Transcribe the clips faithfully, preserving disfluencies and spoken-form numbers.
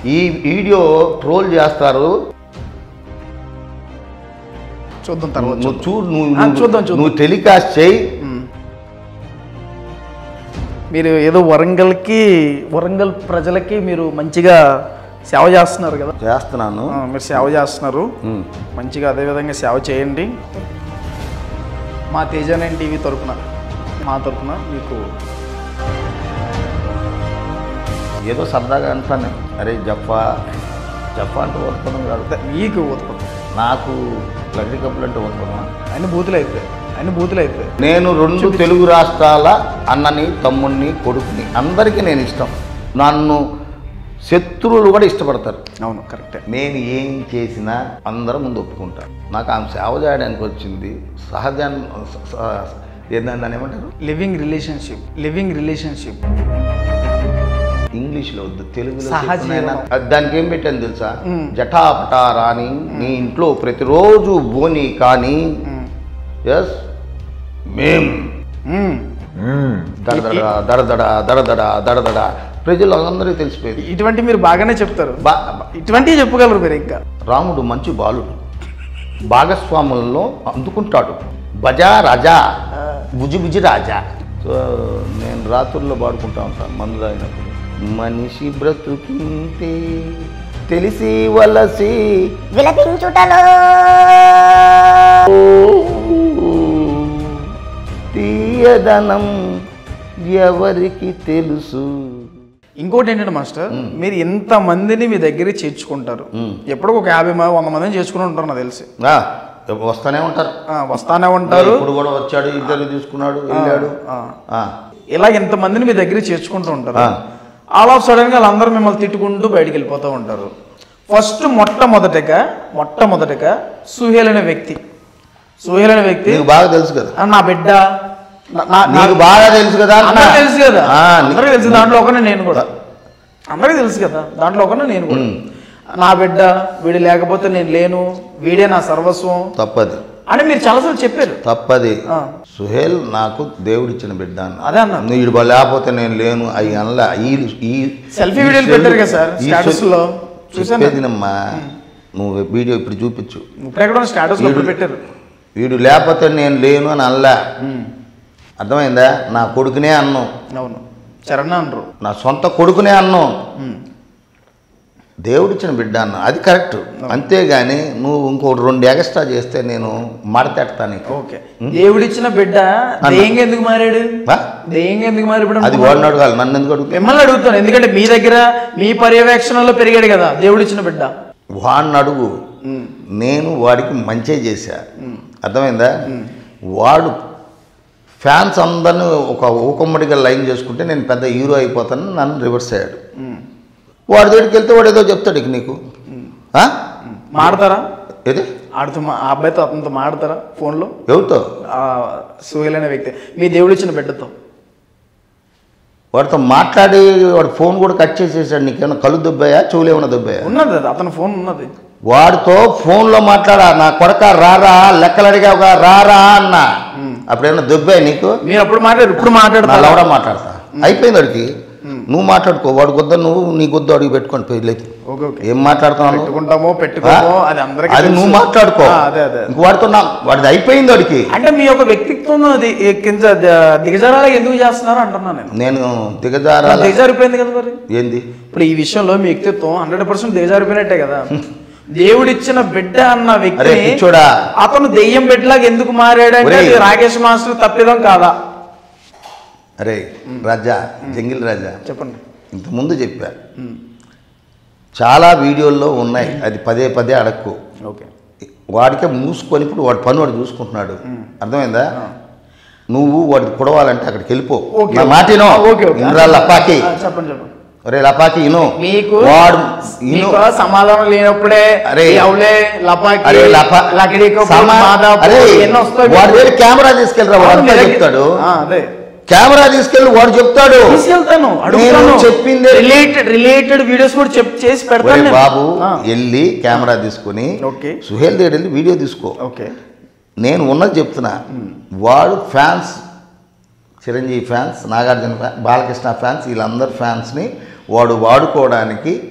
ఈ video troll చేస్తారు, చూద్దాం తర్వాత నువ్వు చూడు, నువ్వు చూద్దాం చూద్దాం నువ్వు టెలికాస్ట్ చేయి. మీరు ఏదో వరంగల్కి వరంగల్ ప్రజలకి మీరు మంచిగా సేవ చేస్తున్నారు కదా. చేస్తున్నాను. మీరు సేవ చేస్తున్నారు మంచిగా, అదేవిధంగా సేవ చేయండి. మా తేజానైన్ టీవీ తరపున మా తరపున మీకు ఏదో సరదాగా అంటాను, అరే జఫా జఫా అంటే ఉత్పన్నం కాదు, మీకు ఉత్పత్తి, నాకు లగ్డి కప్పులు అంటే ఉత్పన్నం. అన్ని బూతులు అయిపోయాయి, అన్ని బూతులు అయిపోయాయి. నేను రెండు తెలుగు రాష్ట్రాల అన్నని, తమ్ముడిని, కొడుకుని, అందరికీ నేను ఇష్టం. నన్ను శత్రువులు కూడా ఇష్టపడతారు. అవును, కరెక్టే. నేను ఏం చేసినా అందరూ ముందు ఒప్పుకుంటారు. నాకు ఆమె సేవ చేయడానికి వచ్చింది సహజాన్ని ఏందని ఏమంటారు, లివింగ్ రిలేషన్షిప్. లివింగ్ రిలేషన్షిప్ ఇంగ్లీష్లో వద్దు, తెలుగులో. సహజీవనం. దానికి ఏం పెట్టాను తెలుసా, జటాపటా రాని నీ ఇంట్లో ప్రతిరోజు బోని కానీ ఎస్ మేం దడదడ దడదడ దడదడ దడదడ ప్రజలందరికీ తెలిసిపోయింది. ఇటువంటి మీరు బాగానే చెప్తారు, ఇటువంటివి చెప్పగలరు మీరు. ఇంకా రాముడు మంచి బాలుడు, భాగస్వాములను అందుకుంటాడు, బజా రాజా బుజి బుజి రాజా. సో నేను రాత్రుల్లో పాడుకుంటా ఉంటాను మందు తాగినప్పుడు. మనిషి బ్రతుకింతే తెలిసి వలసి విలపించుటలో తీయదనం ఎవరికి తెలుసు. ఇంకోటి ఏంటంటే మాస్టర్, మీరు ఎంత మందిని మీ దగ్గర చేర్చుకుంటారు, ఎప్పుడో ఒక యాభై వంద మందిని చేసుకుని ఉంటారు నాకు తెలిసి. వస్తానే ఉంటారు, వస్తానే ఉంటారు. ఇప్పుడు కూడా వచ్చాడు, ఇద్దరు తీసుకున్నాడు, వెళ్ళాడు. ఇలా ఎంత మందిని మీ దగ్గర చేర్చుకుంటూ ఉంటారు. ఆల్ ఆఫ్ సడన్ గా వాళ్ళందరూ మిమ్మల్ని తిట్టుకుంటూ బయటికి వెళ్ళిపోతూ ఉంటారు. ఫస్ట్ మొట్టమొదటిగా మొట్టమొదటిగా సుహేల్ అనే వ్యక్తి సుహేల్ అనే వ్యక్తి బాగా తెలుసు కదా, నా బిడ్డ నాకు బాగా తెలుసు కదా, అందరూ తెలుసు కదా, అందరికీ తెలుసు. దాంట్లో ఒకనే నేను కూడా, అందరికీ తెలుసు కదా, దాంట్లో ఒకనే నేను కూడా. నా బిడ్డ, వీడు లేకపోతే నేను లేను, వీడే నా సర్వస్వం. తప్పది అని మీరు చాలాసార్లు చెప్పారు. తప్పది. సుహేల్ నాకు దేవుడిచ్చిన బిడ్డ అన్న. అదే అన్న, వీడు లేకపోతే నేను లేను. అవి అనలా. ఈ సెల్ఫీ వీడియోలు పెట్టారు కదా సార్ స్టేటస్ లో, చూసేదినమ్మా. నువ్వు వీడియో ఇప్పుడు చూపించు, ఇప్పుడు స్టేటస్ లో పెట్టారు. వీడు లేకపోతే నేను లేను అని అనలా. అర్థమైందా? నా కొడుకునే అన్నం. అవును, చరణ్ అన్నారు. నా సొంత కొడుకునే అన్నం, దేవుడిచ్చిన బిడ్డ అన్న. అది కరెక్ట్. అంతేగాని నువ్వు ఇంకోటి రెండు ఎక్స్ట్రా చేస్తే నేను మడతెడతాను. ఓకే, దేవుడిచ్చిన బిడ్డ దెయ్యంగా ఎందుకు మారాడు? దెయ్యంగా ఎందుకు మారాడు? అది వాడిని అడగాలి, నన్ను ఎందుకు అడుగుతాను? మిమ్మల్ని అడుగుతాను, ఎందుకంటే మీ దగ్గర మీ పర్యవేక్షణలో పెరిగాడు కదా దేవుడిచ్చిన బిడ్డ. వాడిని అడుగు. నేను వాడికి మంచి చేశా. అర్థమైందా? వాడు ఫ్యాన్స్ అందరిని ఒక ఊకమ్మడిగా లైన్ చేసుకుంటే నేను పెద్ద హీరో అయిపోతాను, నన్ను రివర్స్ అయ్యాడు. వాడి దగ్గరికి వెళ్తే వాడు ఏదో చెప్తాడు. ఇక నీకు మాడతారా? ఏది ఆడుతూ ఆ అబ్బాయితో అతనితో మాడతారా ఫోన్లో? ఎవరితో? సుహేల్ అనే వ్యక్తి మీ దేవుడిచ్చిన బిడ్డతో వాడితో మాట్లాడి వాడు ఫోన్ కూడా కట్ చేసేసాడు. నీకేమన్నా కళ్ళు దుబ్బాయా, చెవులు ఏమన్నా దుబ్బాయా? ఉన్నది, అతని ఫోన్ ఉన్నది. వాడితో ఫోన్లో మాట్లాడా, నా కొడక రారా, లెక్కలు అడిగావుగా రారా అన్న. అప్పుడేమన్నా దుబ్బాయి నీకు? మీరు అప్పుడు మాట్లాడారు, ఇప్పుడు మాట్లాడతా కూడా మాట్లాడతా. అయిపోయింది వాడికి. నువ్వు మాట్లాడుకో, వాడు గొద్ద నువ్వు నీ గొద్దు అడిగి పెట్టుకోండి పెళ్ళైతే. ఏం మాట్లాడుతున్నావు? పెట్టుకుంటామో పెట్టుకోమో అది అందరికీ, అది నువ్వు మాట్లాడుకో. ఇంక వాడితో వాడిది అయిపోయింది వాడికి. అంటే మీ యొక్క వ్యక్తిత్వం కింద దిగజారాలు ఎందుకు చేస్తున్నారు అంటున్నాను నేను. నేను దిగజారా దిగజారిపోయింది కదా మరి. ఏంది ఇప్పుడు ఈ విషయంలో మీ వ్యక్తిత్వం హండ్రెడ్ పర్సెంట్ దిగజారిపోయినట్టే కదా. దేవుడిచ్చిన బిడ్డ అన్న వ్యక్తి చూడా, అతను దెయ్యం బిడ్డలాగా ఎందుకు మారాడంటే రాకేష్ మాస్టర్ తప్పిదం కాదా? అరే రాజా, జంగిల్ రాజా, చెప్పండి. ఇంతకుముందు చెప్పా, చాలా వీడియోల్లో ఉన్నాయి, అది పదే పదే అడక్కు. ఓకే, వాడికే మూసుకొని ఇప్పుడు వాడి పని వాడు చూసుకుంటున్నాడు. అర్థమైందా? నువ్వు వాడికి పొడవాలంటే అక్కడికి వెళ్ళిపో. నా మాటినో లపాకి. చెప్పండి చెప్పండి. అరే లపాకి ఇను. మీకు వాడు ఇను సమాధానం లేనప్పుడే అరే వాడు కెమెరా తీసుకెళ్ళరా, వాడు చెప్తాడు. అదే కెమెరా తీసుకెళ్ళి వాడు చెప్తాడు. తీసుకెళ్తాను, చెప్పింది రిలేటెడ్ రిలేటెడ్ వీడియోస్ కూడా చెప్ చేసి పెడతాను. బాబు వెళ్ళి కెమెరా తీసుకుని సుహేల్ దగ్గర వెళ్ళి వీడియో తీసుకో. ఓకే, నేను ఉన్నది చెప్తున్నా. వాడు fans, Chiranjeevi fans, Nagarjuna fans, Balakrishna fans, వీళ్ళందరి ఫ్యాన్స్ని వాడు వాడుకోవడానికి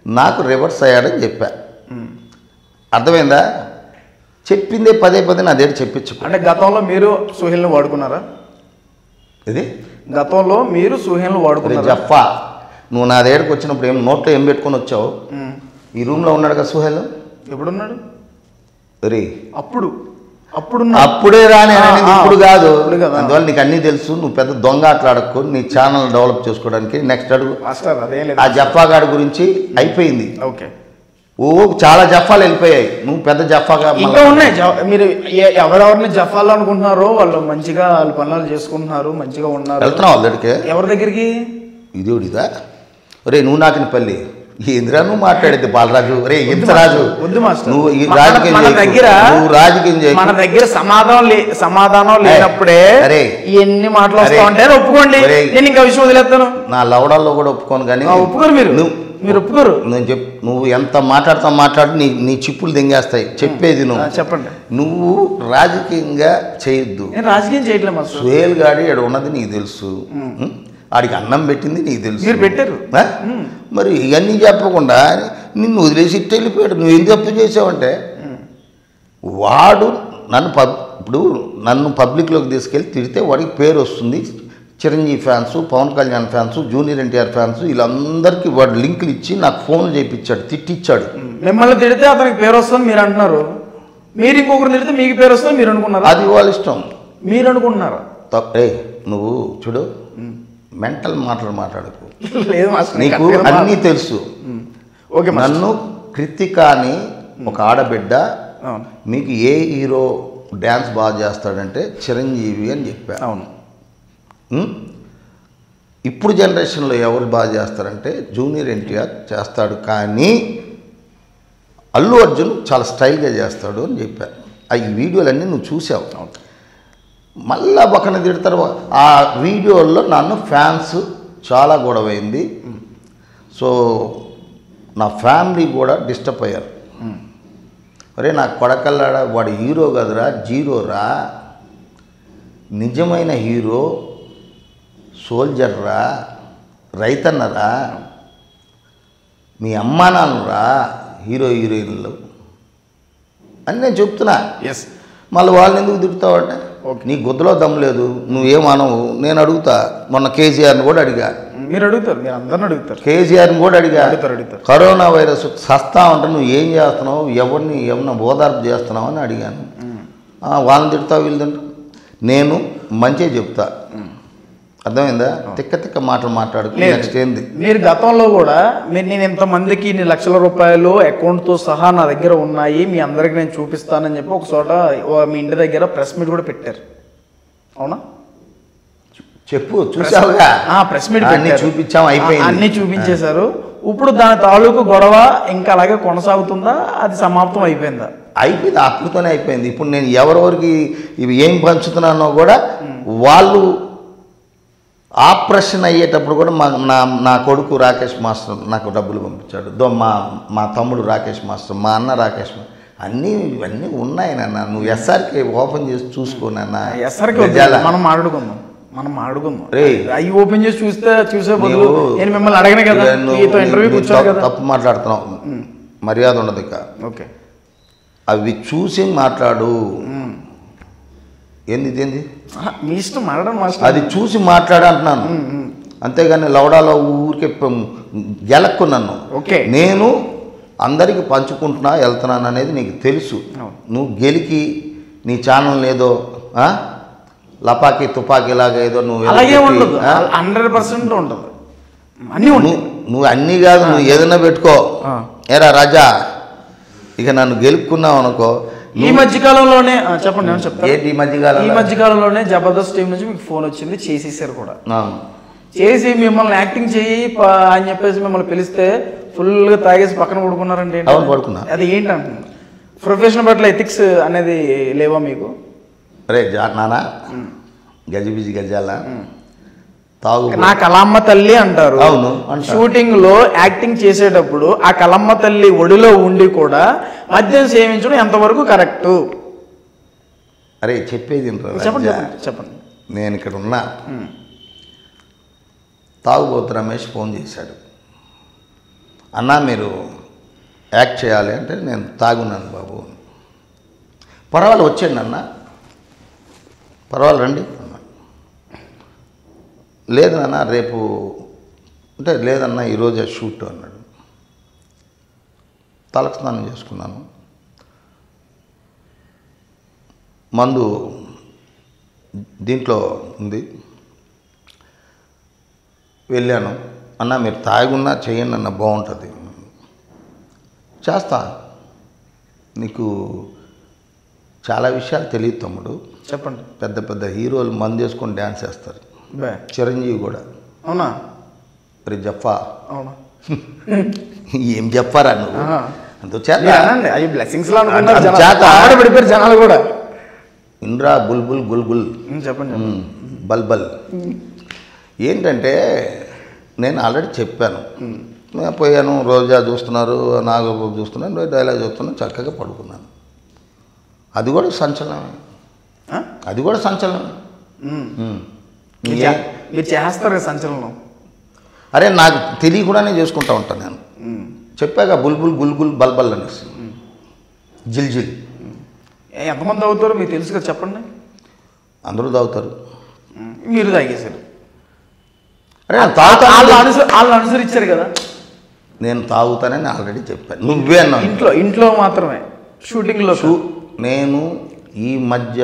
నాకు రివర్స్ అయ్యాడని చెప్పా. అర్థమైందా? చెప్పిందే పదే పదే నా దగ్గర చెప్పించు. అంటే గతంలో మీరు సుహేల్ని వాడుకున్నారా? ఇది గతంలో మీరు సుహేల్ని వాడుకున్నారా? జఫా, నువ్వు నా దగ్గరకు వచ్చినప్పుడు ఏం నోట్లో ఏం పెట్టుకొని వచ్చావు? ఈ రూమ్లో ఉన్నాడు కదా సుహేల్. ఎప్పుడున్నాడు? రే అప్పుడు అప్పుడు అప్పుడే రాని ఇప్పుడు కాదు. అందువల్ల నీకు అన్నీ తెలుసు. నువ్వు పెద్ద దొంగ ఆటలాడకు. నీ ఛానల్ డెవలప్ చేసుకోవడానికి నెక్స్ట్ అడుగు. ఆ జఫా గాడి గురించి అయిపోయింది. ఓకే, ఓ చాలా జఫాలు వెళ్ళిపోయాయి. నువ్వు పెద్ద జఫాగా ఇంకా ఉన్నాయి. మీరు ఎవరెవరిని జఫాలు అనుకుంటున్నారో వాళ్ళు మంచిగా వాళ్ళ పనులు చేసుకుంటున్నారు, మంచిగా ఉన్నారు. వెళ్తున్నావు వాళ్ళ దగ్గరికి? ఎవరి దగ్గరికి? ఇదేడిదా రే నువ్వు నాకిన పల్లి ఏంద్రా నువ్వు మాట్లాడేది బాలరాజు. రే ఎంత రాజు నువ్వు రాజకీయం దగ్గర నువ్వు రాజకీయం చేయ మన దగ్గర సమాధానం సమాధానం లేనప్పుడే అరే ఎన్ని మాటలు వస్తా ఉంటాయి. ఒప్పుకోండి, నేను ఇంకా విషయం వదిలేస్తాను. నా లవడాల్లో కూడా ఒప్పుకోను. కానీ ఒప్పుకోరు మీరు, మీరు ఒప్పుకోరు. నేను చెప్ నువ్వు ఎంత మాట్లాడుతా మాట్లాడు నీ నీ చిప్పులు దెంగేస్తాయి. చెప్పేది నువ్వు చెప్పండి. నువ్వు రాజకీయంగా చేయొద్దు. నేను రాజకీయం చేయట్లేదు. సుహేల్ గాడి ఇక్కడ ఉన్నది నీకు తెలుసు. ఆడికి అన్నం పెట్టింది నీకు తెలుసు. మీరు పెట్టారు. మరి ఇవన్నీ చెప్పకుండా నిన్ను వదిలేసి ఇట్టు వెళ్ళిపోయాడు. నువ్వు ఏం తప్పు చేసావంటే వాడు నన్ను పబ్ ఇప్పుడు నన్ను పబ్లిక్లోకి తీసుకెళ్ళి తిడితే వాడికి పేరు వస్తుంది. Chiranjeevi fans, Pawan Kalyan fans, junior NTR fans వీళ్ళందరికీ వాడు లింకులు ఇచ్చి నాకు ఫోన్లు చేయించాడు, తిట్టిచ్చాడు. మిమ్మల్ని తిడితే అతనికి పేరు వస్తుంది మీరు అంటున్నారు. మీరు ఇంకొకరు తిడితే మీకు పేరు వస్తుంది మీరు అనుకున్నారు. అది వాళ్ళ ఇష్టం. మీరు అనుకుంటున్నారా? తప్పే. నువ్వు చూడు మెంటల్ మాటలు మాట్లాడకు. లేదు నీకు అన్నీ తెలుసు. ఓకే, నన్ను కృతికాని ఒక ఆడబిడ్డ మీకు ఏ హీరో డ్యాన్స్ బాగా చేస్తాడంటే చిరంజీవి అని చెప్పా. అవును. ఇప్పుడు జనరేషన్లో ఎవరు బాగా చేస్తారంటే జూనియర్ ఎన్టీఆర్ చేస్తాడు, కానీ అల్లు అర్జున్ చాలా స్టైల్గా చేస్తాడు అని చెప్పా. ఆ ఈ వీడియోలన్నీ నువ్వు చూసావు. మళ్ళా పక్కన తిడతారు. ఆ వీడియోల్లో నన్ను ఫ్యాన్స్ చాలా గొడవైంది. సో నా ఫ్యామిలీ కూడా డిస్టర్బ్ అయ్యారు. అరే నా కొడకల్లాడ వాడు హీరో కదరా, జీరోరా. నిజమైన హీరో సోల్జర్రా, రైతన్నరా, మీ అమ్మా నాన్నరా హీరో హీరోయిన్లు అని నేను చెప్తున్నా. ఎస్. మళ్ళీ వాళ్ళని ఎందుకు తిడుతావంటే నీ గుద్దలో దమ్ము లేదు, నువ్వేమనవు. నేను అడుగుతా. మొన్న కేసీఆర్ని కూడా అడిగా. మీరు అడుగుతారు, మీరు అందరిని అడుగుతారు. కేసీఆర్ని కూడా అడిగా. అడుగుతారు. కరోనా వైరస్ సస్తా ఉంటే నువ్వు ఏం చేస్తున్నావు, ఎవరిని ఏమన్నా ఓదార్పు చేస్తున్నావు అని అడిగాను. వాళ్ళని తిడతావు వీళ్ళు తింటా. నేను మంచిగా చెప్తా. అర్థమైందా? తిక్క తిక్క మాటలు మాట్లాడు. నెక్స్ట్ ఏంది? మీరు గతంలో కూడా మీరు నేను ఇంతమందికి ఇన్ని లక్షల రూపాయలు అకౌంట్తో సహా నా దగ్గర ఉన్నాయి, మీ అందరికి నేను చూపిస్తానని చెప్పి ఒక చోట మీ ఇంటి దగ్గర ప్రెస్ మీట్ కూడా పెట్టారు. అవునా? చెప్పు. చూసావుగా? ప్రెస్ మీట్ అన్ని చూపించాం, అయిపోయింది. అన్ని చూపించేశారు. ఇప్పుడు దాని తాలూకు గొడవ ఇంకా అలాగే కొనసాగుతుందా, అది సమాప్తం అయిపోయిందా? అయిపోయింది. అప్పుడుతోనే అయిపోయింది. ఇప్పుడు నేను ఎవరెవరికి ఇవి ఏం పంచుతున్నానో కూడా వాళ్ళు ఆపరేషన్ అయ్యేటప్పుడు కూడా మా నా నా కొడుకు రాకేష్ మాస్టర్ నాకు డబ్బులు పంపించాడు. దో మా మా తమ్ముడు రాకేష్ మాస్టర్, మా అన్న రాకేష్ మాస్టర్, అన్నీ ఇవన్నీ ఉన్నాయి నాన్న. నువ్వు ఎస్ఆర్కే ఓపెన్ చేసి చూసుకో నాన్న. ఎస్ఆర్కే మనం మాట్లాడుకుందాం, మనం మాట్లాడుకుందాం. రే అవి ఓపెన్ చేసి చూస్తే చూసే బదులు నేను మిమ్మల్ని అడగనే కదా, ఇంటర్వ్యూ కూర్చోవాలి కదా. తప్పు మాట్లాడుతున్నావు, మర్యాద ఉండదు ఇక. ఓకే, అవి చూసి మాట్లాడు. ఏంది ఏంది మీ ఇష్టం మాట్లాడడం. అది చూసి మాట్లాడు అంటున్నాను, అంతేగాని లవడాలో ఊరికే గెలక్కు నన్ను. ఓకే, నేను అందరికి పంచుకుంటున్నా వెళ్తున్నాను అనేది నీకు తెలుసు. నువ్వు గెలికి నీ ఛానల్ ఏదో లపాకి తుపాకీ లాగా ఏదో నువ్వు అలాగే ఉండదు. హండ్రెడ్ పర్సెంట్ ఉంటుంది. అన్నీ నువ్వు అన్నీ కాదు, నువ్వు ఏదైనా పెట్టుకో. ఏరా రాజా, ఇక నన్ను గెలుపుకున్నావు అనుకో. ఈ మధ్యకాలంలోనే చెప్పండి, నేను చెప్తాను. ఏంటి ఈ మధ్యకాలం? ఈ మధ్యకాలంలోనే జబర్దస్త్ టీం నుంచి మీకు ఫోన్ వచ్చింది, చేసేసారు కూడా. చేసి మిమ్మల్ని యాక్టింగ్ చేయి అని చెప్పేసి మిమ్మల్ని పిలిస్తే ఫుల్గా తాగేసి పక్కన పడుకున్నారంటే పడుకున్నా. అది ఏంటంటున్నా? ప్రొఫెషనల్ పట్ల ఎథిక్స్ అనేది లేవా మీకు? రే నానా గజిబిజి గజాల తాగు. నా కలమ్మ తల్లి అంటారు. అవును. షూటింగ్ లో యాక్టింగ్ చేసేటప్పుడు ఆ కలమ్మ తల్లి ఒడిలో ఉండి కూడా మద్యం సేవించడం ఎంతవరకు కరెక్ట్? అరే చెప్పేది చెప్పండి చెప్పండి. నేను ఇక్కడ ఉన్నా. తాగుబోతు రమేష్ ఫోన్ చేశాడు. అన్నా మీరు యాక్ట్ చేయాలి అంటే నేను తాగున్నాను బాబు. పర్వాలేదు వచ్చేయండి అన్న, పర్వాలేదు రండి అన్నా. లేదు నాన్న రేపు అంటే లేదన్నా ఈరోజే షూట్ అన్నాడు. తలకు స్నానం చేసుకున్నాను, మందు దీంట్లో ఉంది, వెళ్ళాను. అన్న మీరు తాగున్నా చేయండి అన్న, బాగుంటుంది. చేస్తా, నీకు చాలా విషయాలు తెలియదు తమ్ముడు. చెప్పండి. పెద్ద పెద్ద హీరోలు మందు చేసుకొని డ్యాన్స్ చేస్తారు. బే చిరంజీవి కూడా. అవునా? మరి జఫా అవునా? ఏం చెప్పారా నువ్వు? అందుచేత అవి బ్లెస్సింగ్స్ లా అనుకున్నారు అందుచేత జనాలు. ఆవిడ పడిపోయారు జనాలు కూడా. ఇంద్రా బుల్బుల్ గుల్గుల్ ఉమ్, చెప్పండి. ఉమ్, బల్బల్. ఏంటంటే నేను ఆల్రెడీ చెప్పాను, నేను పోయాను, రోజా చూస్తున్నారు, నాగబాబు చూస్తున్నాను, డైలాగ్ చూస్తున్నాను, చక్కగా పడుకున్నాను. అది కూడా సంచలనమే, ఆ? అది కూడా సంచలనం. ఉమ్. ఉమ్. మీరు చే- మీరు చేస్తారు కదా సంచలనం. అరే నాకు తెలియకుండానే చేసుకుంటా ఉంటాను నేను. ఉమ్. చెప్పాక బుల్బుల్ గుల్గుల్ బల్బల్ అనేసి జిల్ జిల్. ఏ, ఎంతమంది అవుతారో మీకు తెలుసు కదా, చెప్పండి. అందరూ తాగుతారు. ఉమ్, మీరు తాగేశారు. అరే నేను వాళ్ళు తాగుతాను, అనుసరి వాళ్ళు అనుసరించారు కదా. నేను తాగుతానని ఆల్రెడీ చెప్పాను, నువ్వే అన్నావు. ఇంట్లో ఇంట్లో మాత్రమే, షూటింగ్లో షూ నేను ఈ మధ్య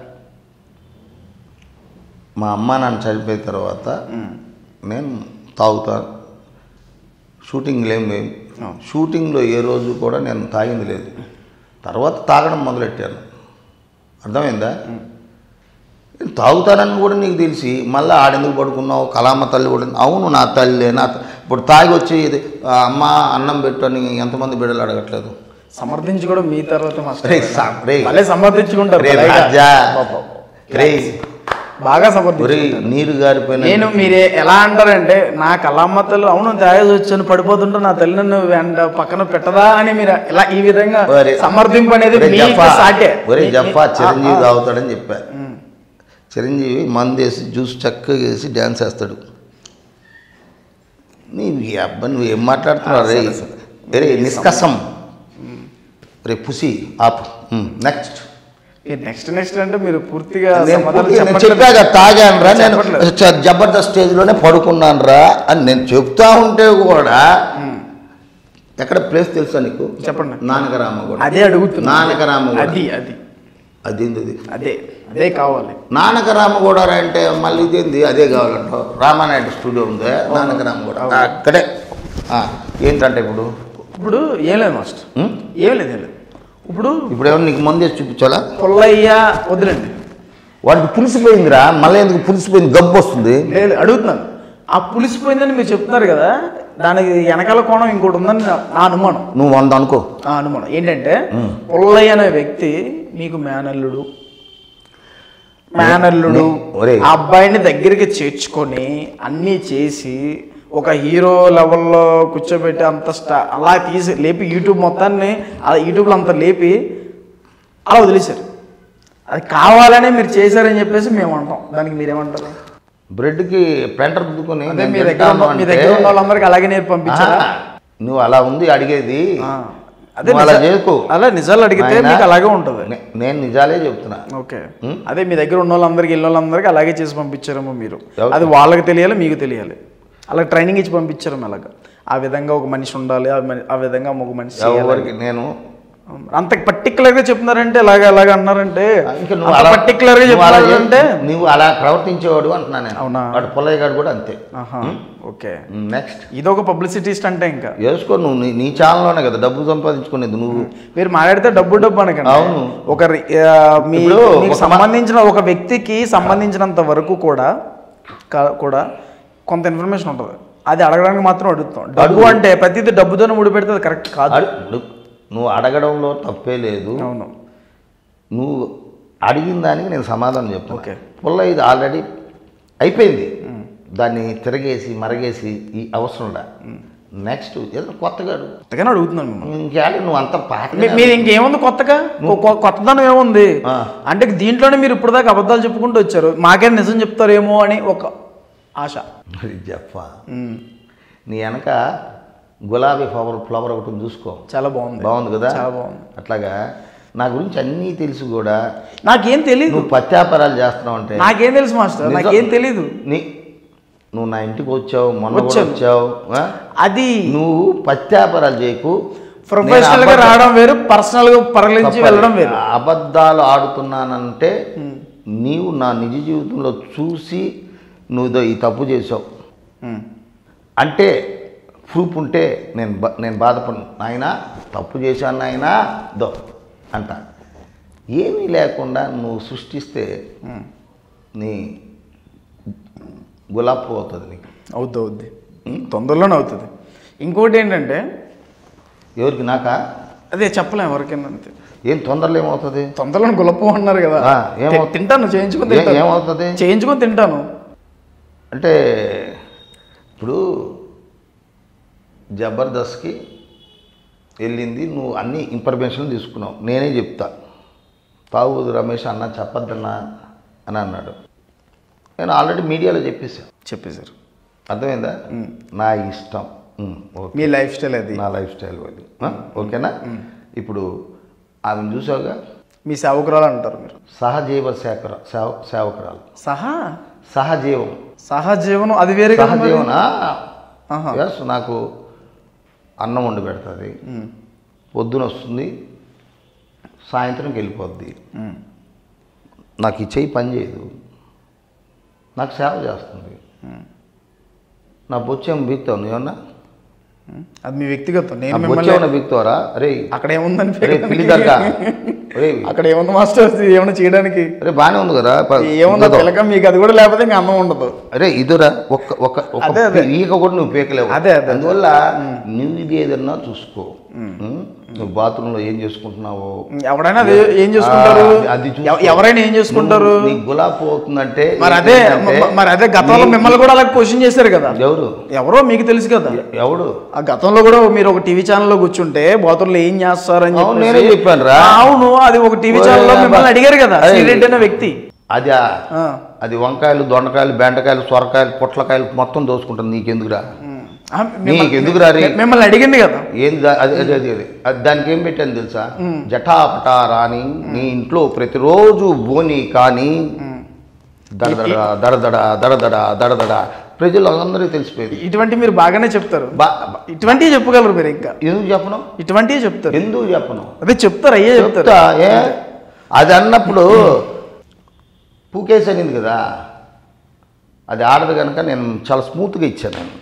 మా అమ్మ నాన్న చనిపోయిన తర్వాత నేను తాగుతాను. షూటింగ్లో ఏం లేవు, షూటింగ్లో ఏ రోజు కూడా నేను తాగింది లేదు. తర్వాత తాగడం మొదలెట్టాను, అర్థమైందా? నేను తాగుతానని కూడా నీకు తెలిసి మళ్ళీ ఆడెందుకు పడుకున్నావు, కళామ తల్లి కూడా. అవును నా తల్లి, నా ఇప్పుడు తాగి వచ్చి ఇది అమ్మ అన్నం పెట్టు అని ఎంతమంది బిడ్డలు అడగట్లేదు. సమర్థించుకోవడం మీ తర్వాత రే సా- రే మళ్ళీ సమర్థించుకుంటారు. రే పైగా. రాజా, రే బాగా ఒరే సమర్థించుకుంటారు. నీరు గారిపోయిన నేను మీరే ఎలా అంటారంటే నా కళమ్మ తల్లి అవును తాగేసి వచ్చాను పడిపోతుంటే నా తల్లి నన్ను వెంట పక్కన పెట్టదా అని మీరు ఇలా ఈ విధంగా ఒరే, సమర్థింపు అనేది ఒరే మీకు జఫా, సాటే. ఒరే జఫా ఆ, చిరంజీవి ఆ. తాగుతాడని చెప్పా. ఉమ్. చిరంజీవి మందు వేసి జ్యూస్ చక్కగా వేసి డ్యాన్స్ వేస్తాడు. నీ ఈ అబ్బా నువ్వు ఏం మాట్లాడుతున్నావు రే? రే నిష్కసం, రే పుసి ఆప్. నెక్స్ట్ నెక్స్ట్ నెక్స్ట్ అంటే మీరు పూర్తిగా నేను సమాధానం పూర్తిగా నేను చెప్పట్లేదు. చెప్పాక తాగాను రా, నేను చెప్పట్లేదు. చ- జబర్దస్త్ స్టేజ్లోనే పడుకున్నాను రా అని నేను చెప్తా ఉంటే కూడా ఉమ్. ఎక్కడ ప్లేస్ తెలుసా నీకు? చెప్పండి. నానకరామ కూడా. అదే అడుగుతున్నా. నానకరామ కూడా. అది అది అదేంది అది? అదే అదే కావాలి. నానకరామ కూడా అంటే మళ్ళీ ఇదేంది అదే కావాలంటావు? రామానాయుడు స్టూడియో ఉందే, నానకరామ కూడా అక్కడే. ఆ, ఏంటంటే ఇప్పుడు ఇప్పుడు ఏం లేదు మాస్టర్, ఉం? ఏం లేదు ఏం లేదు. ఇప్పుడు ఇప్పుడు ఏమన్నా నీకు మంది వేసి చూపించాలా? పుల్లయ్య వదిలేండి. వాడికి పులిసిపోయిందిరా, మళ్ళీ ఎందుకు పులిసిపోయింది? గబ్బు వస్తుంది. లేదు అడుగుతున్నాను. ఆ పులిసిపోయిందని మీరు చెప్తున్నారు కదా, దానికి వెనకాల కోణం ఇంకోటి ఉందని నా నా అనుమానం. నువ్వు వంద అనుకో. ఆ అనుమానం ఏంటంటే పుల్లయ్య అనే వ్యక్తి మీకు మేనల్లుడు మేనల్లుడు ఒరేయ్. ఆ అబ్బాయిని దగ్గరికి చేర్చుకొని అన్నీ చేసి ఒక హీరో లెవెల్లో కూర్చోబెట్టి అంత స్టా అలా తీసి లేపి యూట్యూబ్ మొత్తాన్ని అలా యూట్యూబ్లో అంత లేపి అలా వదిలేశారు. అది కావాలనే మీరు చేశారని చెప్పేసి మేము అంటాం. దానికి మీరేమంటారు? బ్రెడ్కి ప్రింటర్ దుద్దుకొని అదే నేను మీ దగ్గర తింటాను ఉన్న- మీ అంటే, దగ్గర ఉన్న వాళ్ళందరికీ అలాగే నేర్పి పంపించారా? ఆ, నువ్వు అలా ఉంది అడిగేది. ఆ. అదే నువ్వు అలా నిజా- చేసుకో. అలా నిజాలు అడిగితే నాయనా, మీకు అలాగే ఉంటుంది. నే- నేను నిజాలే చెప్తున్నా. ఓకే. ఉం? అదే మీ దగ్గర ఉన్న వాళ్ళందరికీ ఇళ్ళ వాళ్ళందరికీ అలాగే చేసి పంపించారేమో మీరు. ఎవరు? అది వాళ్ళకి తెలియాలి, మీకు తెలియాలి. అలా ట్రైనింగ్ ఇచ్చి పంపించారేమో అలాగా. ఆ విధంగా ఒక మనిషి ఉండాలి, ఆ మని- ఆ విధంగా ఒక మనిషి చేయాలి. ఎవరికి నేను అంత పర్టికులర్ గా చెప్తున్నారంటే అలాగే అలాగే అన్నారంటే ఇంకా నువ్వు అలా పర్టికులర్ గా నువ్వు అలా చెప్తున్నారంటే చే- నువ్వు అలా ప్రవర్తించేవాడు అంటున్నా నేను. అవునా? వాడు పుల్లయ్య గారు కూడా అంతే. ఆహా, ఓకే. నెక్స్ట్ ఇదొక పబ్లిసిటీ స్టంట్. ఇంకా వేసుకో నువ్వు నీ- నీ ఛానల్లోనే కదా డబ్బు సంపాదించుకునేది నువ్వు. మీరు మాట్లాడితే డబ్బు డబ్బు అనకండి. అవును. ఒక రి- ఆ, మీ- ఇప్పుడు మీకు ఒక సంబంధించిన ఒక వ్యక్తికి సంబంధించినంత వరకు కూడా కా- కూడా కొంత ఇన్ఫర్మేషన్ ఉంటుంది. అది అడగడానికి మాత్రం అడుగుతాం. డబ్బు అడుగు. అంటే ప్రతిదీ డబ్బుతోనే ముడిపెడితే అది కరెక్ట్ కాదు. అడు- ఇప్పుడు నువ్వు అడగడంలో తప్పే లేదు. అవును. నువ్వు అడిగిన దానికి నేను సమాధానం చెప్తాను. ఓకే. పుల్ల ఇది ఆల్రెడీ అయిపోయింది, దాన్ని తిరగేసి మరగేసి ఈ అవసరంలా. నెక్స్ట్ ఏదో కొత్తగా అడుగు. కొత్తగానే అడుగుతున్నాను మిమ్మల్ని. ఇంకేళ నువ్వు అంత పాత మీ- మీరు ఇంకేముంది కొత్తగా? కొ- కొ- కొత్తదనం ఏముంది ఆ. అంటే దీంట్లోనే మీరు ఇప్పుడు దాకా అబద్ధాలు చెప్పుకుంటూ వచ్చారు. మాకే నిజం చెప్తారేమో అని ఒక ఆశ. మరి చెప్పా ఉమ్. నీ వెనక గులాబీ ఫ్లవర్ ఫ్లవర్ ఒకటి ఉంది, చూసుకో. చాలా బాగుంది. బాగుంది కదా? చాలా బాగుంది. అట్లాగా నా గురించి అన్నీ తెలుసు కూడా నాకేం తెలీదు. నువ్వు పత్యాపారాలు చేస్తున్నావు అంటే నాకేం తెలుసు మాస్టర్, నాకేం తెలీదు. నీ నువ్వు నా ఇంటికి వచ్చావు, మొన్న కూడా వచ్చావు. ఆ? అది నువ్వు పత్యాపారాలు చేయకు. ప్రొఫెషనల్ గా రావడం వేరు, పర్సనల్ గా పరలించి వెళ్ళడం వేరు. అబద్ధాలు ఆడుతున్నానంటే నీవు నా నిజ జీవితంలో చూసి నువ్వు ఈ తప్పు చేసావు అంటే ప్రూఫ్ ఉంటే నేను బ నేను బాధపడను. నాయన తప్పు చేశాను నాయన దో అంట. ఏమీ లేకుండా నువ్వు సృష్టిస్తే నీ గులాబ్ పువ్వు అవుతుంది నీకు. అవుద్ది అవుద్ది తొందరలోనే అవుతుంది. ఇంకోటి ఏంటంటే ఎవరికి? నాకా? అదే చెప్పలేం ఎవరికైనా. అంతే. ఏం తొందరలో ఏమవుతుంది? తొందరలో గులపు అన్నారు కదా, ఏమవుతుంది? తింటాను, చేయించుకొని తింటాను. ఏమవుతుంది? చేయించుకొని తింటాను. అంటే ఇప్పుడు జబర్దస్త్కి వెళ్ళింది, నువ్వు అన్ని ఇన్ఫర్మేషన్ తీసుకున్నావు. నేనే చెప్తా, తావూదు రమేష్ అన్న చెప్పద్దన్నా అని అన్నాడు. నేను ఆల్రెడీ మీడియాలో చెప్పేశాను. చెప్పేశారు. అర్థమైందా? నా ఇష్టం, మీ లైఫ్ స్టైల్ అది, నా లైఫ్ స్టైల్ అది. ఓకేనా? ఇప్పుడు ఆమెను చూసావుగా, మీ సేవకురాలు అంటారు మీరు. సహజీవ సేకర సేవ సేవకురాలు. సహా సహజీవం సహజీవనం అది వేరే. సహజీవన ఎస్. నాకు అన్నం వండి పెడుతుంది, పొద్దున వస్తుంది, సాయంత్రంకి వెళ్ళిపోద్ది. నాకు ఈ చెయ్యి పని చేయదు, నాకు సేవ చేస్తుంది. నా బొచ్చేమో బీక్తావు నువ్వేమన్నా? అది మీ వ్యక్తిగతం. నేను బొచ్చేమన్నా బీక్తావరా? అరే అక్కడ ఏముందని పిల్లి దర్గా అక్కడ ఏముంది మాస్టర్ ఏమైనా చేయడానికి? అరే బాగానే ఉంది కదా, ఏముందో పిలక మీకు అది కూడా లేకపోతే ఇంకా అన్నం ఉండదు. అరే ఇదురా ఒక్క ఒక్క ఈక కూడా నువ్వు పీకలేవు. అదే అదే అందువల్ల నువ్వు ఇది ఏదన్నా చూసుకో. నువ్వు బాత్రూంలో ఏం చేసుకుంటున్నావో, ఎవరైనా ఏం చేసుకుంటారు, అది ఎవరైనా ఏం చేసుకుంటారు. నీ గులాబ్ అవుతుందంటే మరి అదే మరి అదే గతంలో మిమ్మల్ని కూడా అలా క్వశ్చన్ చేశారు కదా. ఎవరు? ఎవరో మీకు తెలుసు కదా. ఎవడు? ఆ గతంలో కూడా మీరు ఒక టీవీ ఛానల్లో కూర్చుంటే బాత్రూంలో ఏం చేస్తారని చెప్పి నేనే చెప్పాను రా. అవును, అది ఒక టీవీ ఛానల్లో మిమ్మల్ని అడిగారు కదా, శ్రీరెడ్డి అనే వ్యక్తి. అది అది వంకాయలు, దొండకాయలు, బెండకాయలు, సొరకాయలు, పొట్లకాయలు మొత్తం దోసుకుంటుంది. నీకెందుకురా? నీకెందుకురా? మిమ్మల్ని అడిగింది కదా. ఏంది అది? అది అది అది దానికి ఏం పెట్టాను తెలుసా? జటాపటా రాని నీ ఇంట్లో ప్రతిరోజు బోని కానీ దడదడ దడదడ దడదడ దడదడ ప్రజలందరికీ తెలిసిపోయింది. ఇటువంటి మీరు బాగానే చెప్తారు. ఇటువంటివి చెప్పగలరు మీరు. ఇంకా ఎందుకు చెప్పను? ఇటువంటివి చెప్తారు. ఎందుకు చెప్పను? అదే చెప్తారు, అయ్యే చెప్తా. ఏ అది అన్నప్పుడు పూకేసి అనింది కదా, అది ఆడదు కనుక నేను చాలా స్మూత్గా ఇచ్చాను నేను.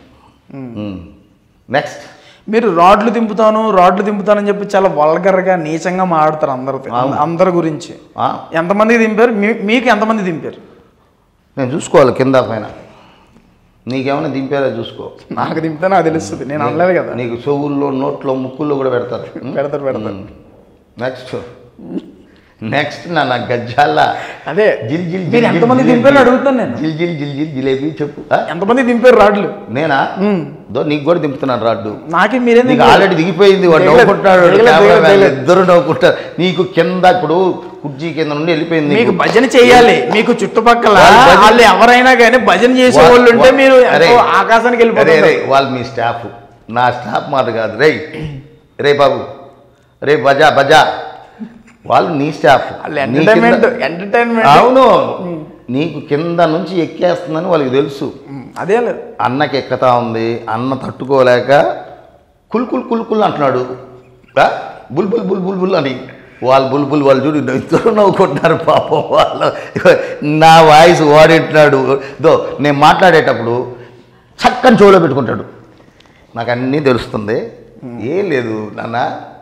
నెక్స్ట్ మీరు రాడ్లు దింపుతాను రాడ్లు దింపుతానని చెప్పి చాలా వల్గర్గా నీచంగా మాట్లాడతారు అందరితో, అందరి గురించి. ఎంతమందికి దింపారు? మీకు ఎంతమంది దింపారు? నేను చూసుకోవాలి కింద పైన. నీకేమైనా దింపారో చూసుకో. నాకు దింపితే నాకు తెలుస్తుంది, నేను అనలేదు కదా. నీకు చెవుల్లో, నోట్లో, ముక్కుల్లో కూడా పెడతారు పెడతారు పెడతారు నెక్స్ట్ నెక్స్ట్ నా నా గజ్జాల అదే జిల్ జిల్ మీరు ఎంతమంది దింపారు అడుగుతాను నేను. జిల్ జిల్ జిల్ జిల్ జిలేబీ చెప్పు. ఎంతమంది దింపారు రాడ్లు? నేనా? దో నీకు కూడా దింపుతున్నాను రాడ్డు. నాకే మీరే ఆల్రెడీ దిగిపోయింది. వాడు నవ్వుకుంటాడు, ఇద్దరు నవ్వుకుంటారు. నీకు కింద ఇప్పుడు కుర్చీ కింద నుండి వెళ్ళిపోయింది. మీకు భజన చేయాలి. మీకు చుట్టుపక్కల వాళ్ళు ఎవరైనా కానీ భజన చేసే వాళ్ళు ఉంటే మీరు ఆకాశానికి వెళ్ళిపోతారు. వాళ్ళు మీ స్టాఫ్, నా స్టాఫ్ మాట కాదు. రే రే బాబు, రే బజా బజా, వాళ్ళు నీ స్టాఫ్. ఎంటర్టైన్మెంట్. అవును, నీకు కింద నుంచి ఎక్కేస్తుందని వాళ్ళకి తెలుసు. అదే అన్నకి ఎక్కుతా ఉంది, అన్న తట్టుకోలేక కుల్ కుల్ కుల్ కుల్ అంటున్నాడు, బుల్ బుల్ బుల్ బుల్ బుల్ అని. వాళ్ళు బుల్ బుల్ వాళ్ళు చూడు ఇద్దరు నవ్వుకుంటున్నారు పాపం. వాళ్ళు నా వాయిస్ వాడింటున్నాడు. దో నేను మాట్లాడేటప్పుడు చక్కని చెవులో పెట్టుకుంటాడు. నాకు అన్నీ తెలుస్తుంది. ఏం లేదు నాన్న,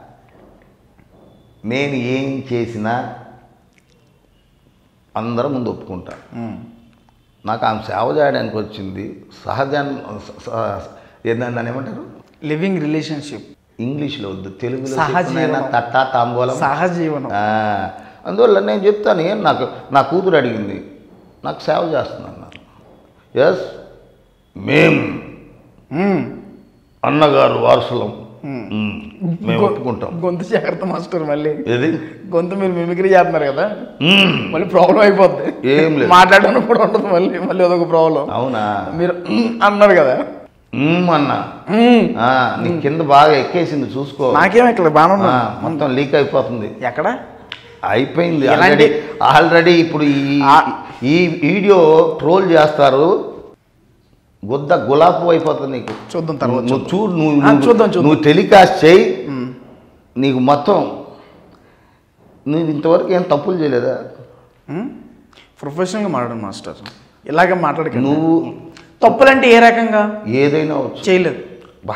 నేను ఏం చేసినా అందరం ముందు ఒప్పుకుంటా. నాకు ఆమె సేవ చేయడానికి వచ్చింది. సహజాన్ ఏందని ఏమంటారు? Living relationship. ఇంగ్లీష్లో వద్దు, తెలుగులో తట్టా తాంబూలం, సహజీవనం. అందువల్ల నేను చెప్తాను. ఏం నాకు నా కూతురు అడిగింది, నాకు సేవ చేస్తున్నాను. ఎస్, మేం అన్నగారు వారసులం, మేము ఒప్పుకుంటాం. గొంతు జాగ్రత్త మాస్టర్. మళ్ళీ ఏది గొంతు మీరు మిమిక్రీ చేస్తున్నారు కదా, మళ్ళీ ప్రాబ్లం అయిపోద్ది. ఏం లేదు, మాట్లాడడం కూడా ఉండదు మళ్ళీ. మళ్ళీ అదొక ప్రాబ్లం. అవునా? మీరు అన్నారు కదా, మ్మ్ అన్న ఆ, నీ కింద బాగా ఎక్కేసింది చూసుకో. నాకేం ఇక్కడ బాగా ఆ, మొత్తం లీక్ అయిపోతుంది. ఎక్కడ అయిపోయింది ఎలాంటి- ఆల్రెడీ ఆల్రెడీ ఇప్పుడు ఈ ఈ వీడియో ట్రోల్ చేస్తారు, గుద్ద గులాబీ అయిపోతుంది నీకు. చూద్దాం తర్వాత నువ్వు చూడు, నువ్వు ఆ, నువ్వు- చూద్దాం, చూద్దాం. నువ్వు టెలికాస్ట్ చేయి, మ్మ్. నీకు మొత్తం నువ్వు ఇంతవరకు ఏం తప్పులు చేయలేదా? మ్మ్. ప్రొఫెషనల్గా మాట్లాడండి మాస్టర్, ఇలాగే మాట్లాడక నువ్వు తప్పులంటే ఏ రకంగా ఏదైనా వచ్చు. చేయలేదు. బా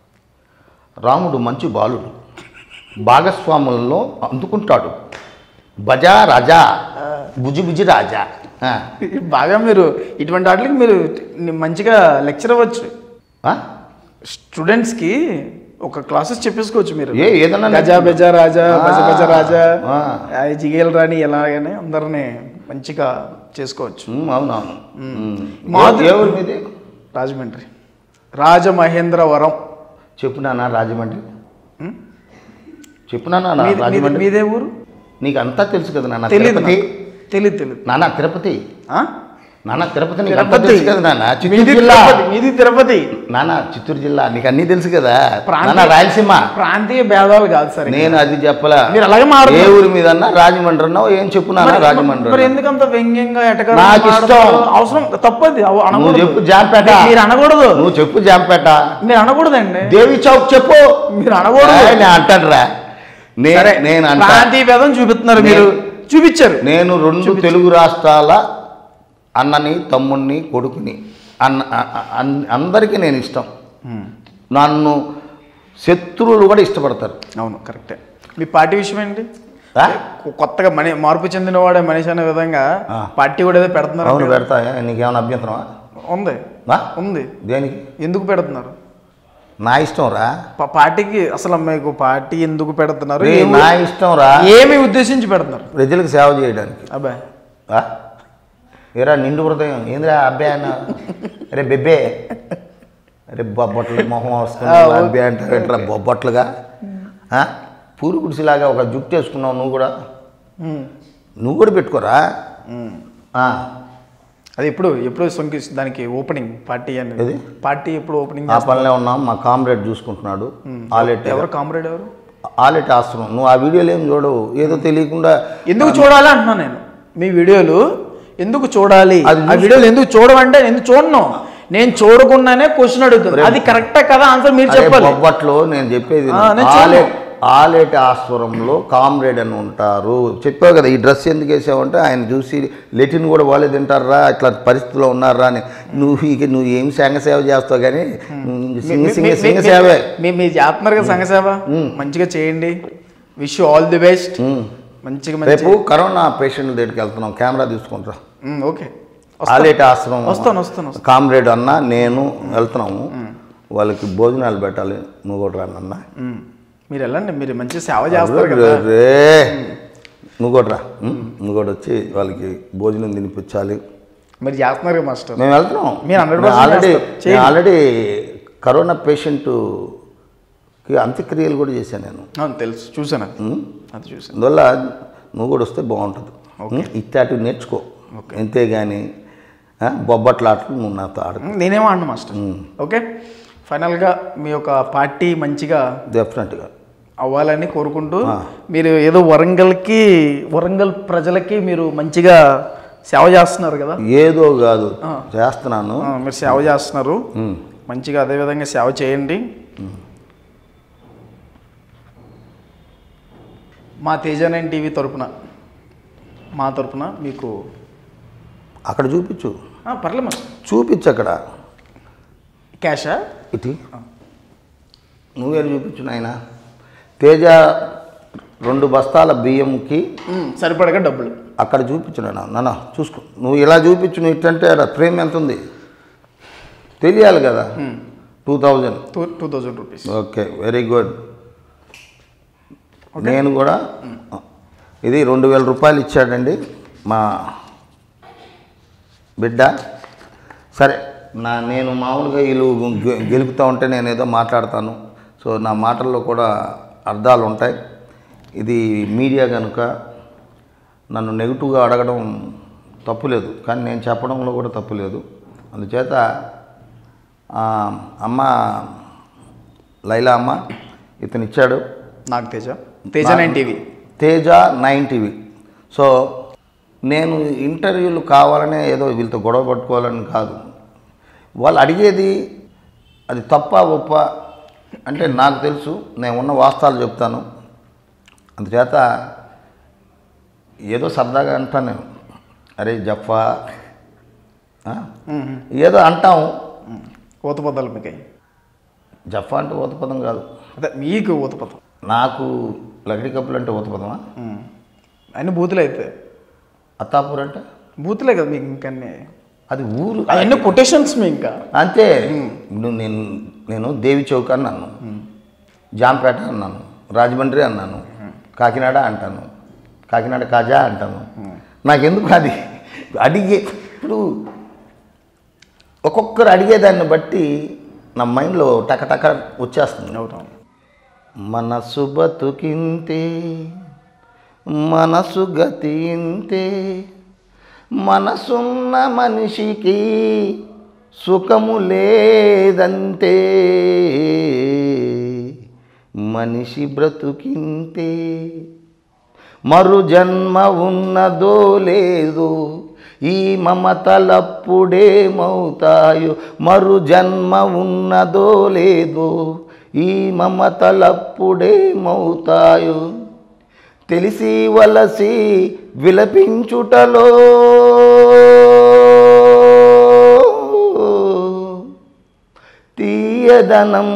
రాముడు మంచి బాలుడు, భాగస్వాములను అందుకుంటాడు, బజా రాజా బుజి బుజి రాజా. ఆ. బాగా మీరు ఇటువంటి వాటికి మీరు మంచిగా లెక్చర్ అవ్వచ్చు. ఆ? స్టూడెంట్స్కి ఒక క్లాసెస్ చెప్పేసుకోవచ్చు మీరు. ఏ ఏదన్నా గజా బెజా రాజా బజ బజ రాజా ఆ. ఆ, జిగేల్ రాణి ఎలాగని అందరినీ మంచిగా చేసుకోవచ్చు. ఉమ్, అవునవును. ఉమ్. మాది- ఏ ఊరు మీది? రాజమండ్రి రాజమహేంద్రవరం. చెప్పు నాన్న రాజమండ్రి. ఉమ్? చెప్పు నాన్న నా మీది- మీది- రాజమండ్రి. మీదే ఊరు? నీకు అంతా తెలుసు కదా నాన్న. తెలీదు తిరుపతి తెలీదు తెలీదు నాన్న, తిరుపతి ఆ? నాన్న, తిరుపతి నీకు అంతా తిరుపతి. తెలుసు కదా నాన్న. చిత్తూరు మీది జిల్లా తిరుపతి, మీది తిరుపతి. నాన్న, చిత్తూరు జిల్లా నీకు అన్నీ తెలుసు కదా. ప్రాంతీయ- నాన్న రాయలసీమ. ప్రాంతీయ భేదాలు కాదు సార్. నేను అది చెప్పలా. మీరు అలాగే ఏ మాట్లాడుతున్నారు. ఊరి మీద అన్నా రాజమండ్రి అన్నావు, ఏం చెప్పు నాన్న మరి- రాజమండ్రి మరి అన్నావు. ఎందుకంత వ్యంగ్యంగా ఎటకారం నాకు ఇష్టం. మాట్లాడుతున్నారు? అవసరం తప్పది అవ- నువ్వు అనకూడదు. చెప్పు జాంపేట. మీరు అనకూడదు. నువ్వు చెప్పు జాంపేట. మీరు అనకూడదండి. దేవి చౌక్ చెప్పు. మీరు అనకూడదు. ఏయ్, నేను అంటానురా. సరే, నేను నేను అంటా. ప్రాంతీయ భేదం చూపిస్తున్నారు మీరు. చూపించారు. నేను రెండు తెలుగు రాష్ట్రాల అన్నని, తమ్ముణ్ణి, కొడుకుని, అన్న అ- అ- అందరికీ నేను ఇష్టం. నన్ను శత్రువులు కూడా ఇష్టపడతారు. అవును, కరెక్టే. మీ పార్టీ విషయం ఏంటి? ఆ? కొ- కొత్తగా మని మార్పు చెందినవాడే మనిషి అనే విధంగా ఆ. పార్టీ కూడా ఏదో పెడుతున్నారు. అవును, పెడతా. నీకేమైనా అభ్యంతరమా? ఉంది ఆ? ఉంది. దేనికి? ఎందుకు పెడుతున్నారు? నా ఇష్టం రా. ప- పార్టీకి అసలు మీకు పార్టీ ఎందుకు పెడుతున్నారు? రే, ఏమి- నా ఇష్టం రా. ఏమి ఉద్దేశించి పెడుతున్నారు? ప్రజలకు సేవ చేయడానికి. అబ్బాయి ఆ? ఏరా నిండు హృదయం ఏందిరా అబ్బాయి అన్న? అరే బెబ్బే, అరే బొబ్బట్లు మొహం వస్తుంది అబ్బాయి అంటారా బొబ్బట్లుగా? ఆ? పూరి గుడిసిలాగా ఒక జుట్టు వేసుకున్నావు నువ్వు కూడా. ఉమ్. నువ్వు కూడా పెట్టుకోరా. ఉమ్. ఆ. అది ఎప్పుడు ఎప్పుడు సొంకి దానికి ఓపెనింగ్ పార్టీ ఏది? అనేది పార్టీ ఎప్పుడు ఓపెనింగ్ ఆ పనిలో ఉన్నాం. మా కామ్రేడ్ చూసుకుంటున్నాడు. ఆలెట్ ఎవరు కామ్రేడ్ ఎవరు? ఆలెట్ ఆశ్రమం. నువ్వు ఆ వీడియోలు ఏం చూడవు, ఏదో తెలియకుండా. ఎందుకు చూడాలి అంటున్నాను నేను. మీ వీడియోలు ఎందుకు చూడాలి? అది ఆ వీడియోలు ఎందుకు చూడమంటే నేను చూడను. నేను చూడకుండానే క్వశ్చన్ అడుగుతాను. అది కరెక్టా కదా ఆన్సర్ మీరు అరే చెప్పాలి. బొబ్బట్లో నేను చెప్పేది ఆ, నేను చూడను. ఆలెట్ ఆలేటి ఆశ్వరంలో కామ్రేడ్ అని ఉంటారు. చెప్పావు కదా, ఈ డ్రెస్ ఎందుకు వేసావంటే ఆయన చూసి లెటిన్ కూడా వాళ్ళే తింటారా, ఇట్లా పరిస్థితిలో ఉన్నారా అని. నువ్వు ఇక నువ్వు ఏం సంఘ సేవ చేస్తావు కానీ సింగ సింగ సింగ సేవే. మీ మీరు చేస్తున్నారు కదా సంఘ సేవ, మంచిగా చేయండి. Wish you all the best. మంచిగా రేపు మంచి కరోనా పేషెంట్ల దగ్గరికి వెళ్తున్నాం, కెమెరా తీసుకుంటా. ఓకే, ఆలేటి ఆశ్రమం వస్తాను వస్తాను వస్తాను. కామ్రేడ్ అన్న నేను వెళ్తున్నాము. వాళ్ళకి భోజనాలు పెట్టాలి, నువ్వు కూడా రానన్న. ఉమ్. మీరు వెళ్ళండి, మీరు మంచి సేవ చేస్తారు కదా. రే నువ్వు కూడా రా, నువ్వు కూడా వచ్చి వాళ్ళకి భోజనం తినిపించాలి. మీరు చేస్తున్నారు కదా మాస్టర్. మేము వెళ్తున్నాం. మీరు హండ్రెడ్ పర్సెంట్ ఆల్రెడీ చేస్తారు. చేయండి. ఆల్రెడీ కరోనా పేషెంట్కి అంత్యక్రియలు కూడా చేశాను నేను. అవును, తెలుసు, చూసాను అది. ఉం? అది చూసాను. అందువల్ల నువ్వు కూడా వస్తే బాగుంటుంది. ఇట్లాంటివి నేర్చుకో, అంతేగాని బొబ్బట్లాటలు నువ్వు నాతో ఆడు. నేనేమో అన్న మాస్టర్. ఓకే, ఫైనల్గా మీ యొక్క పార్టీ మంచిగా డెఫినెట్గా అవ్వాలని కోరుకుంటూ, మీరు ఏదో వరంగల్కి వరంగల్ ప్రజలకి మీరు మంచిగా సేవ చేస్తున్నారు కదా. ఏదో కాదు చేస్తున్నాను. ఆ, మీరు సేవ చేస్తున్నారు మంచిగా, అదేవిధంగా సేవ చేయండి. మా తేజ నైన్ టీవీ తరపున, మా తరపున మీకు అక్కడ చూపించు, ఆ, పర్లేదు మాస్టర్. చూపించు అక్కడ. క్యాషా? ఇటు నువ్వే చూపించు నాయన. తేజ రెండు బస్తాల బియ్యంకి ఉమ్, సరిపడగా డబ్బులు అక్కడ చూపించు నాన్న. నాన్న చూసుకో, నువ్వు ఇలా చూపించు. నువ్వు ఇట్టంటే అక్కడ ఫ్రేమ్ ఎంత ఉంది తెలియాలి కదా. Two thousand two two thousand rupees. Okay, very good. నేను కూడా ఇది రెండు వేల రూపాయలు ఇచ్చాడండి మా బిడ్డ. సరే, నా నేను మామూలుగా వీళ్ళు గె- గెలుపుతూ ఉంటే నేను ఏదో మాట్లాడతాను. సో నా మాటల్లో కూడా అర్థాలు ఉంటాయి. ఇది మీడియా కనుక నన్ను నెగిటివ్గా అడగడం తప్పులేదు, కానీ నేను చెప్పడంలో కూడా తప్పులేదు. అందుచేత ఆ, అమ్మ లైలా అమ్మ ఇతను ఇచ్చాడు. నాకు Teja Teja nine TV Teja nine TV. So నేను ఇంటర్వ్యూలు కావాలనే ఏదో వీళ్ళతో గొడవ పట్టుకోవాలని కాదు, వాళ్ళు అడిగేది అది తప్ప ఒప్ప అంటే నాకు తెలుసు, నేను ఉన్న వాస్తవాలు చెప్తాను. అందుచేత ఏదో సరదాగా అంటాను నేను, అరే జఫా ఆ? ఏదో అంటాం. ఊతపదాలు మీకు జఫా అంటే ఊతపదం కాదు, అదే మీకు ఊతపదం. నాకు లగడి కప్పులు అంటే ఊతపదమా? అన్ని బూతులు అయితే అత్తాపూర్ అంటే బూతులే కదా మీకు ఇంకన్నీ, అది ఊరు, అవన్నీ కొటేషన్స్ మీ ఇంకా అంతే. ఇప్పుడు నేను నేను దేవి చౌక్ అన్నాను, జాంపేట అన్నాను, రాజమండ్రి అన్నాను, కాకినాడ అంటాను, కాకినాడ కాజా అంటాను. నాకెందుకు అది అడిగే, ఇప్పుడు ఒక్కొక్కరు అడిగేదాన్ని బట్టి నా మైండ్లో టకటక వచ్చేస్తుంది. అవుతాం. మనసు బతుకింతే మనసు గతి ఇంతే, మనసున్న మనిషికి సుఖము లేదంతే, మనిషి బ్రతుకింతే, మరు జన్మ ఉన్నదో లేదో, ఈ మమతలప్పుడేమవుతాయో, మరు జన్మ ఉన్నదో లేదో, ఈ మమతలప్పుడేమవుతాయో, తెలిసి వలసి విలపించుటలో తీయదనం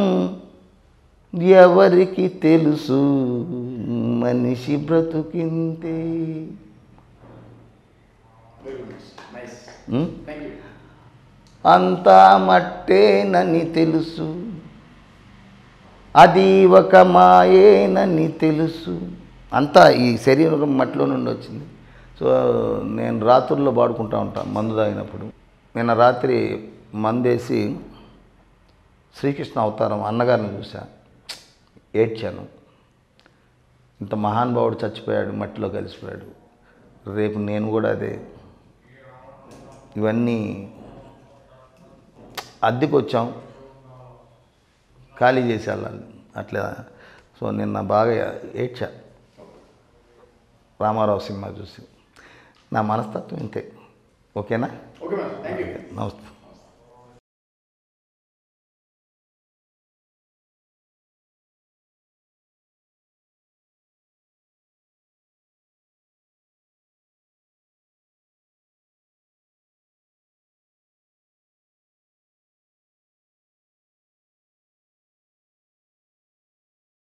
ఎవరికి తెలుసు, మనిషి బ్రతుకింతే. అంతా మట్టేనని తెలుసు, అది ఒక మాయేనని తెలుసు. అంతా ఈ శరీరం మట్టిలో నుండి వచ్చింది. సో నేను రాత్రుల్లో పాడుకుంటూ ఉంటాను మందు తాగినప్పుడు. నిన్న రాత్రి మందేసి శ్రీకృష్ణ అవతారం అన్నగారిని చూసా, ఏడ్చాను. ఇంత మహానుభావుడు చచ్చిపోయాడు, మట్టిలో కలిసిపోయాడు, రేపు నేను కూడా అదే. ఇవన్నీ అద్దెకు వచ్చాం, ఖాళీ చేసి వెళ్ళాలి అట్లా. సో నిన్న బాగా ఏడ్చా రామారావు సినిమా చూసి. నా మనస్తత్వం ఇంతే. ఓకేనా? నమస్తే.